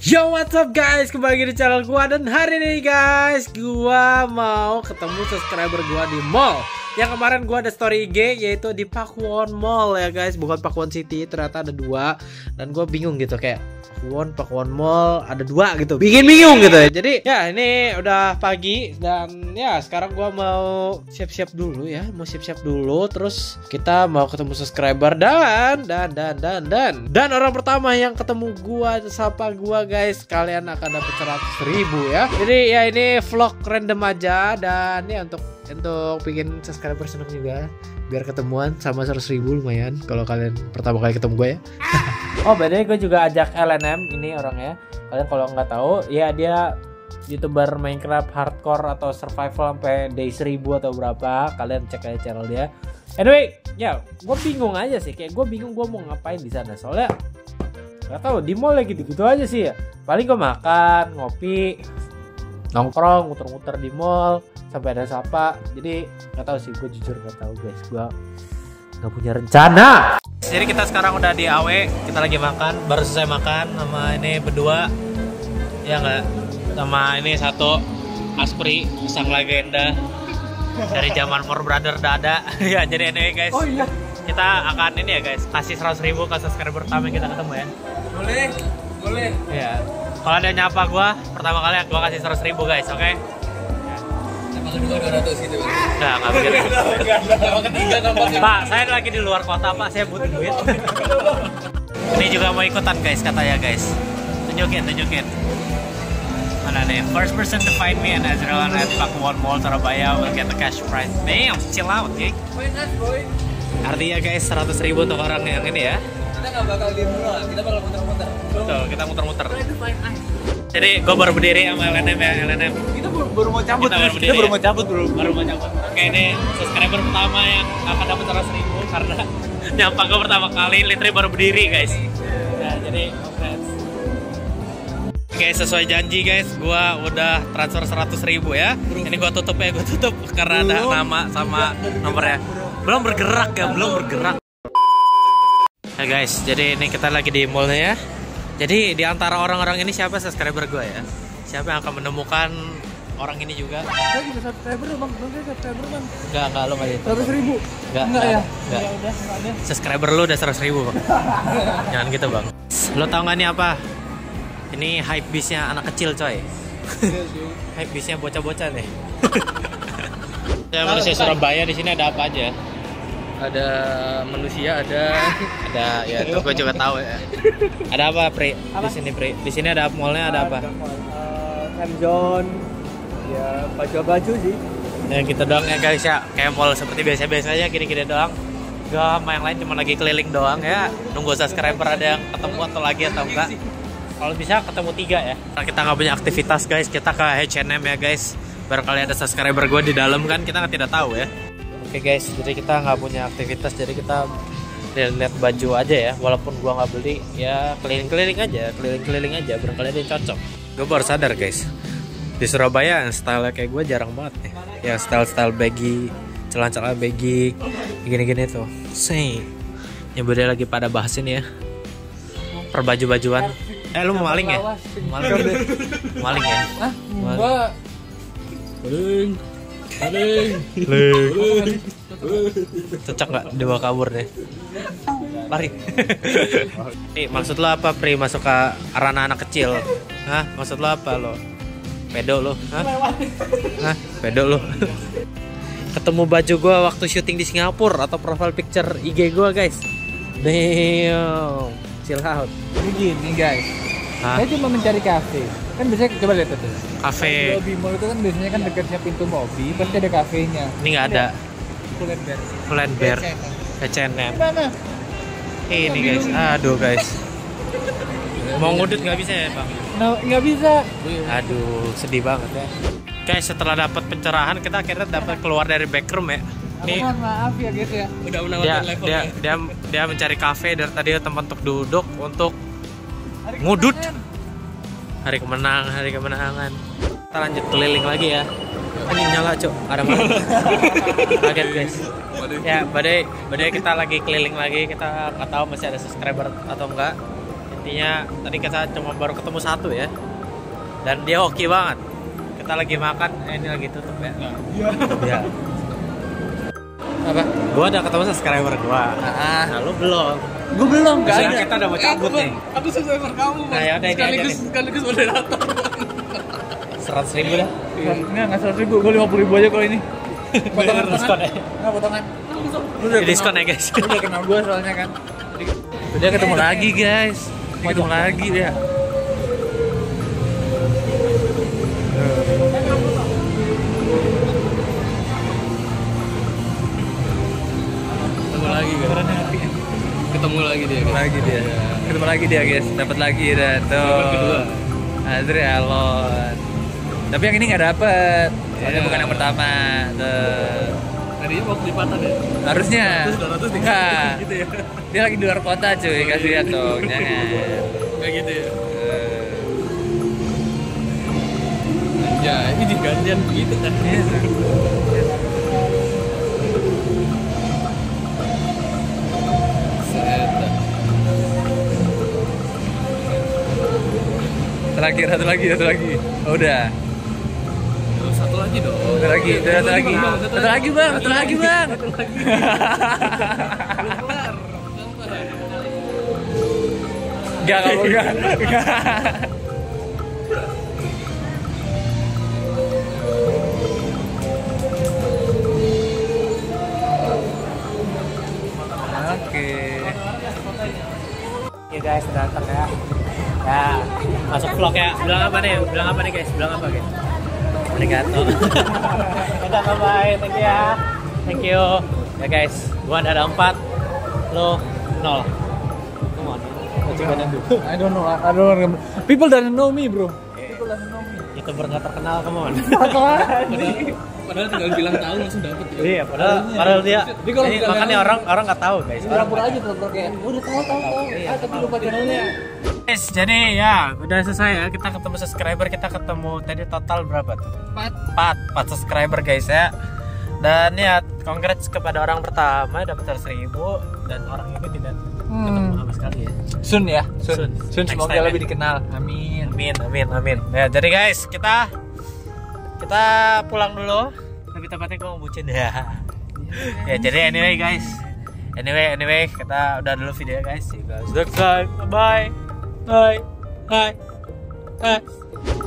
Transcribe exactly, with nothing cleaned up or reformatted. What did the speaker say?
Yo, what's up guys, kembali lagi di channel gua. Dan hari ini guys, gua mau ketemu subscriber gua di mall. Yang kemarin gua ada story I G, yaitu di Pakuwon Mall ya guys, bukan Pakuwon City. Ternyata ada dua. Dan gua bingung gitu, kayak Pakuwon, Pakuwon Mall ada dua gitu, bikin bingung gitu. Jadi ya ini udah pagi. Dan ya sekarang gua mau siap-siap dulu ya, Mau siap-siap dulu. Terus kita mau ketemu subscriber. Dan Dan Dan Dan Dan Dan orang pertama yang ketemu gua, sapa gua guys, kalian akan dapat seratus ribu ya. Jadi ya ini vlog random aja. Dan ya untuk Untuk bikin subscriber seneng juga, biar ketemuan sama seratus ribu lumayan kalau kalian pertama kali ketemu gue ya. Oh by the way, gue juga ajak L N M ini orangnya. Kalian kalau nggak tahu ya, dia YouTuber Minecraft hardcore atau survival sampai day seribu atau berapa. Kalian cek aja channel dia. Anyway, ya gue bingung aja sih, kayak gue bingung gue mau ngapain di sana. Soalnya nggak tahu, di mall gitu gitu aja sih ya. Paling gue makan, ngopi, nongkrong, muter-muter di mall sampai ada sapa. Jadi nggak tahu sih, gue jujur nggak tahu guys, gue nggak punya rencana. Jadi kita sekarang udah di A W, kita lagi makan, baru selesai makan sama ini berdua, ya nggak, sama ini satu Aspri, sang legenda dari zaman Four Brother Dada. Ya jadi anyway guys, oh, iya. Kita akan ini ya guys, kasih seratus ribu ke subscriber pertama yang kita ketemu ya. Boleh, boleh. Ya. Kalau ada nyapa gue pertama kali, gue kasih seratus ribu guys, oke? Okay? Kedua dua ratus gitu. Nah, nggak begitu. Sama ketiga gampang. Pak, saya lagi di luar kota Pak, saya butuh duit. Ini juga mau ikutan guys, katanya guys. Tunjukin, tunjukin. Mana nih? First person to find me and Azrael at Pakuwon Mall Surabaya will get the cash prize. Damn, chill out, gig. Artinya guys, seratus ribu untuk orang yang ini ya. Kita nggak bakal diem dulu, kita bakal muter-muter. Betul, kita muter-muter. Jadi gue baru berdiri sama L N M ya, L N M. Kita baru, baru mau cabut, kita baru, kita baru mau cabut bro. Baru mau cabut. Oke, ini subscriber pertama yang akan dapat seratus ribu karena nyapa gue pertama kali, literally baru berdiri guys. Nah, jadi congrats. Oke, sesuai janji guys, gue udah transfer seratus ribu ya. Ini gue tutup ya, gue tutup karena ada nama sama nomornya. Belum bergerak ya, belum bergerak. Ya guys, jadi ini kita lagi di mallnya ya. Jadi di antara orang-orang ini siapa subscriber gue ya? Siapa yang akan menemukan orang ini juga? Saya juga subscriber bang, bang saya subscriber bang. Enggak, enggak, lo nggak itu. Seratus ribu? Enggak, enggak ya? Enggak. Ya udah, enggak ada. Subscriber lo udah seratus ribu bang. Jangan gitu bang. Lo tau nggak nih apa? Ini hype beastnya anak kecil coy. Hype beastnya bocah-bocah nih. Ya manusia Surabaya di sini ada apa aja? Ada manusia, ada Ada, ya itu gue juga tahu ya. Ada apa Pri? Di sini Pri? Di sini ada mallnya ada apa? Sam John, ya baju-baju sih. Ya gitu doang ya guys ya, kayak mall seperti biasa-biasa aja, gini-gini doang. Gak sama yang lain, cuma lagi keliling doang ya. Nunggu subscriber ada yang ketemu atau lagi atau enggak. Kalau bisa ketemu tiga ya. Karena kita nggak punya aktivitas guys, kita ke H and M ya guys. Barangkali ada subscriber gue di dalam kan, kita nggak tidak tahu ya. Oke guys, jadi kita nggak punya aktivitas, jadi kita lihat baju aja ya. Walaupun gua nggak beli, ya keliling-keliling aja, keliling-keliling aja. Barangkali ada yang cocok. Gue baru sadar guys, di Surabaya style kayak gue jarang banget nih. Ya style-style baggy, celana-celana baggy, gini-gini tuh. Say, yang beda lagi pada bahasin ya. Perbaju-bajuan. Eh lu mau maling ya? Maling, maling ya? Hah? Gua maling. Maling. Maling. Cocok nggak dibawa kabur deh? Lari. Nih, maksud lo apa Pri masuk ke arena anak kecil? Hah? Maksud lo apa lo? Pedo lo? Hah? Hah? Pedo lo? Ketemu baju gue waktu syuting di Singapura atau profile picture I G gue guys. Damn, chill out. Ini gini guys. Hah? Saya cuma mencari kafe. Kan biasanya coba lihat tuh. Kafe. Lobby mall itu kan biasanya kan dekatnya pintu lobby, pasti ada kafenya. Ini nggak ada. Pull&Bear. Pull&Bear. H and M. Mana? Ini guys, aduh guys. Mau ngudut nggak bisa ya bang? Nah, nggak bisa. Aduh, sedih banget ya. Guys, setelah dapat pencerahan, kita akhirnya dapat keluar dari backroom ya. Nih, Mohon maaf ya guys ya. Udah dia, dia, dia, dia mencari kafe dari tadi tempat untuk duduk untuk ngudut. Hari kemenangan, hari kemenangan. Kita lanjut keliling lagi ya. Ini nyala cok, ada mana? Kaget guys. Ya, badai, badai kita lagi keliling lagi. Kita nggak tahu masih ada subscriber atau enggak. Intinya tadi kita cuma baru ketemu satu ya. Dan dia hoki banget. Kita lagi makan, eh, ini lagi tutup ya. Iya. Iya. Apa? Gua udah ketemu subscriber gua. Ah, Nah, lu belum. gue belum Terus kan? kita udah mau cabut nih. Aku subscriber kamu, Nah, ya udah ini aja sekaligus nih. sekaligus moderator. Seratus ribu dah. Enggak, enggak seratus ribu, gue lima puluh ribu aja kalau ini. Potongan diskon ya. Enggak, potongan. Lu udah Di diskon ya guys. Lu udah kenal gue soalnya kan. Udah ketemu lagi guys. Ketemu lagi ya. Ketemu lagi kan? Ketemu lagi dia. Ketemu lagi dia. Ketemu lagi dia guys. Dapat lagi dah tuh. kedua. Adri Alon. Tapi yang ini nggak dapet. Soalnya Iya. bukan yang pertama. Tuh. Tadinya mau kelipatan ya. Harusnya. seratus, dua ratus, tiga ratus Enggak. gitu ya. Dia lagi di luar kota cuy. Kasih lihat dong. Jangan. Kayak gitu ya. Eh, Ya, ini di gantian begitu kan. Set. Satu lagi, satu lagi, satu lagi. Oh, udah. Terus satu lagi dong. Satu lagi, udah, satu lagi. Satu lagi bang, satu lagi bang. Satu lagi. Belum kelar. Sabar. Enggak, enggak, enggak. Enggak. Oke. Oke guys, datang ya. Ya, masuk vlog ya. Bilang apa nih? Bilang apa nih guys? Bilang apa guys? Arigato. Udah, bye-bye. Thank you ya. Thank you. Ya guys, gua ada empat. Lo nol. Come on. Let's go dulu. I don't know, I don't know. People doesn't know me, bro. People doesn't know me. YouTuber nggak terkenal, come on. Padahal tinggal bilang tahu langsung dapet ya. Iya, padahal padahal dia. Jadi kalau Ini bukan makanya yang- orang orang nggak tahu guys. Orang Pura-pura aja pura-pura kayak udah tahu tahu tahu. Ah, tapi lupa channelnya. Guys, jadi ya udah selesai ya. Kita ketemu subscriber, kita ketemu tadi total berapa tuh? Empat. empat, empat subscriber guys ya. Dan ya, congrats kepada orang pertama dapat seratus ribu dan orang ini tidak ketemu sama sekali ya. Soon ya, soon. Soon. Soon Next semoga time, lebih ya. dikenal. Amin. Amin, amin, amin. Ya, jadi guys, kita kita pulang dulu. Lebih tepatnya gue mau bucin ya. Ya, jadi anyway guys. Anyway, anyway, kita udah dulu video guys. See you guys next time. Bye. Bye. Bye. Bye.